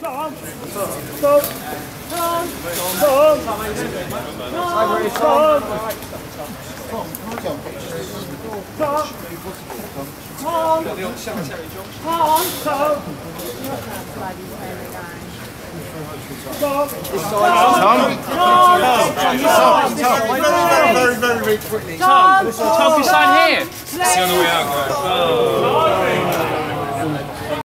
Tom, if you sign here. See on the way out, guys.